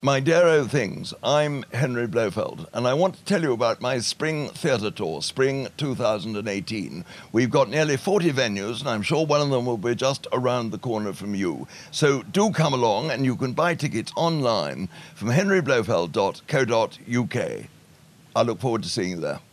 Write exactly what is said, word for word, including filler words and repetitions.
My dear old things, I'm Henry Blofeld, and I want to tell you about my Spring Theatre Tour, Spring two thousand eighteen. We've got nearly forty venues, and I'm sure one of them will be just around the corner from you. So do come along, and you can buy tickets online from henry blofeld dot co dot U K. I look forward to seeing you there.